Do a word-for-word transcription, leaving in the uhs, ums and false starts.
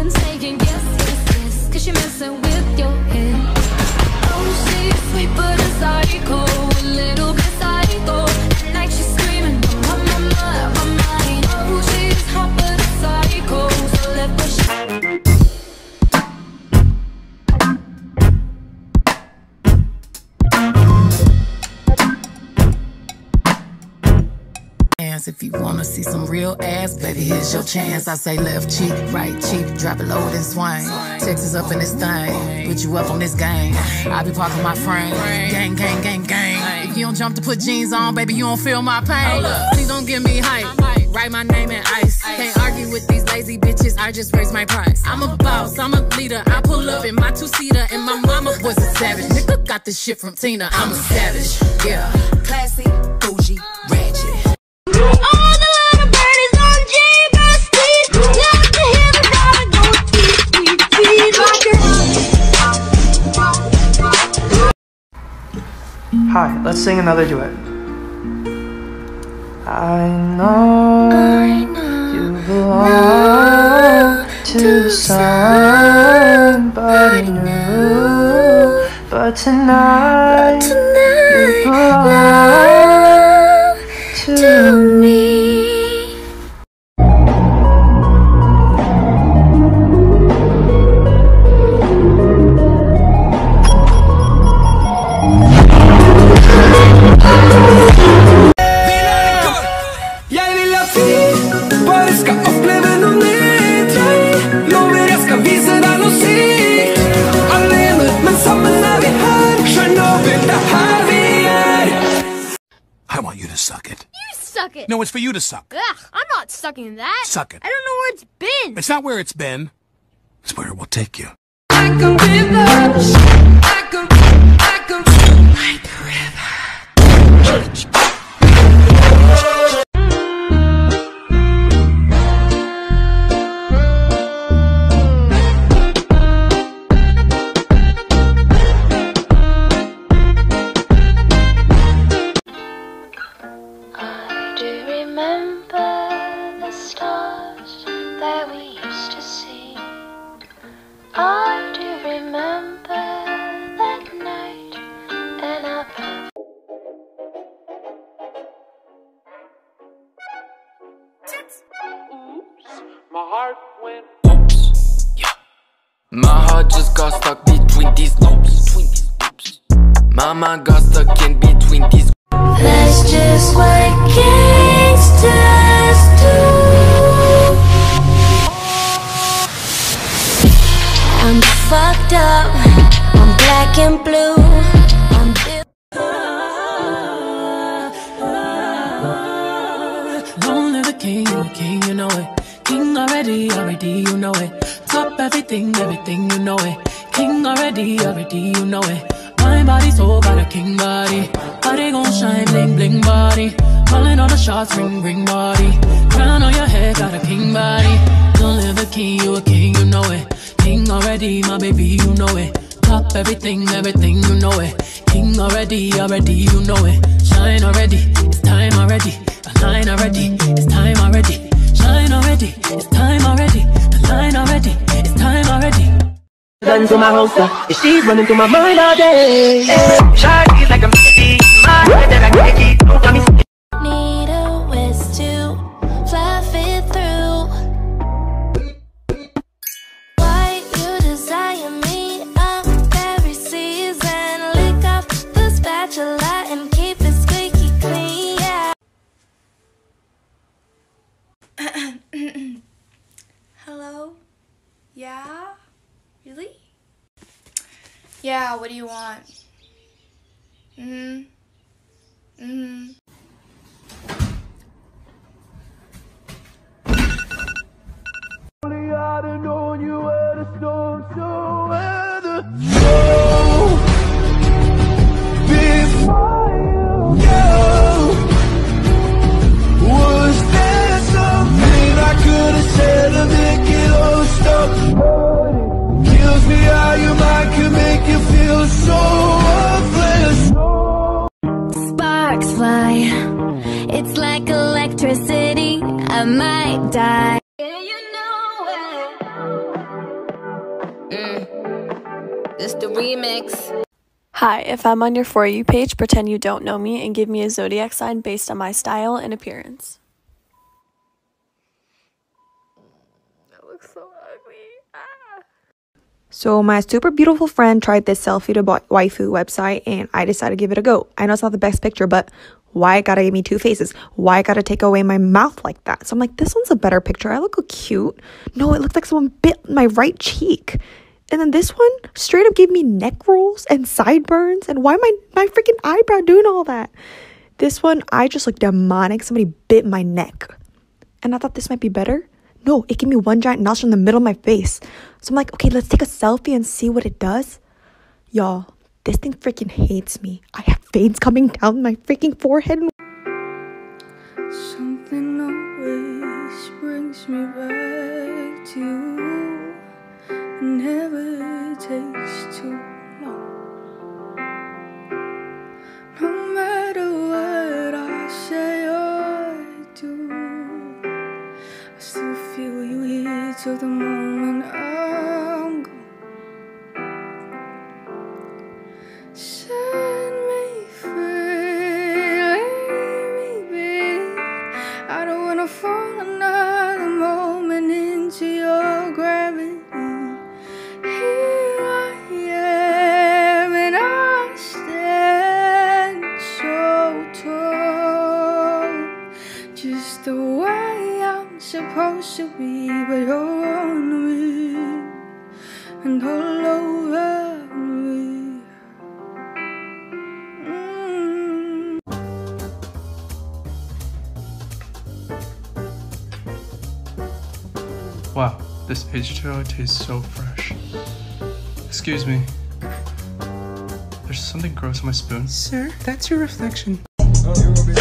been saying yes, yes, yes, cause you're messing with your head. Oh, she's sweet but a psycho, a little bit psycho. At night she's screaming, my, my, my, my mind. Oh, she's hot but a psycho, so let the sh- If you wanna see some real ass, baby, here's your chance. I say left cheek, right cheek, drop it low and swing. Texas up in this thing, put you up on this game. I be parking my frame, gang, gang, gang, gang. If you don't jump to put jeans on, baby, you don't feel my pain. Please don't give me hype, write my name in ice. Can't argue with these lazy bitches, I just raise my price. I'm a boss, I'm a leader, I pull up in my two-seater, and my mama was a savage. Nigga got this shit from Tina, I'm a savage, yeah. Classy, bougie, ratchet. All the little birdies on J-Bus, love to hear the dollar go tweet, tweet, tweet like a... Hi, let's sing another duet. I know, I know you belong to somebody new, but tonight, but tonight you belong to, to me. I want you to suck it. You suck it. No, it's for you to suck. Ugh, I'm not sucking that. Suck it. I don't know where it's been. It's not where it's been. It's where it will take you. I can be the I can, I can like the river. I do remember that night, and I Oops, my heart went. Oops, yeah. My heart just got stuck between these loops. Between these loops. My mind got stuck in between these. That's just what gangsters do. I'm fucked up, I'm black and blue, I'm built. Long live the king, you a king, you know it. King already, already, you know it. Top everything, everything, you know it. King already, already, you know it. My body so got a king body. Body gon' shine, bling, bling body. Calling all the shots, ring, ring body. Crown on your head, got a king body. Don't live the king, you a king, you know it. King already, my baby, you know it. Top everything, everything, you know it. King already, already, you know it. Shine already, it's time already. The line already, it's time already. Shine already, it's time already. The line already, it's time already. Gun to my holster, she's running through my mind all day. Shawty's like a misty, my head that I can't keep. Don't tell me. Need a waist to fluff it through. Why you desire me? I'm every season. Lick off the spatula and keep it squeaky clean. Yeah. Hello? Yeah? Really? Yeah, what do you want? Mm-hmm. Mm-hmm. Only I'd have known you were the storm, so weather. Before you go, was there something I could have said to make it all stop? Kills me how your mind can make you feel so worthless. Sparks fly, it's like electricity. I might die. Yeah, you know it. Mm. This the remix. Hi, if I'm on your For You page, pretend you don't know me and give me a zodiac sign based on my style and appearance. That looks so ugly. Ah. So my super beautiful friend tried this selfie to waifu website and I decided to give it a go. I know it's not the best picture, but why it gotta give me two faces? Why it gotta take away my mouth like that? So I'm like, this one's a better picture. I look cute. No, it looks like someone bit my right cheek. And then this one straight up gave me neck rolls and sideburns. And why am I my freaking eyebrow doing all that? This one, I just look demonic. Somebody bit my neck. And I thought this might be better. No, it gave me one giant nostril in the middle of my face. So I'm like, okay, let's take a selfie and see what it does. Y'all, this thing freaking hates me. I have veins coming down my freaking forehead. Something always brings me back to you. It never takes too long. No matter what I say or do, I still feel you here till the moment I'm gone. Set me free, let me be. I don't wanna fall another moment into your gravity. Here I am and I stand so tall, just the way I'm supposed to be, but you're on me and all over me. Mm. Wow, this H two O tastes so fresh. Excuse me. There's something gross on my spoon. Sir, that's your reflection. Oh,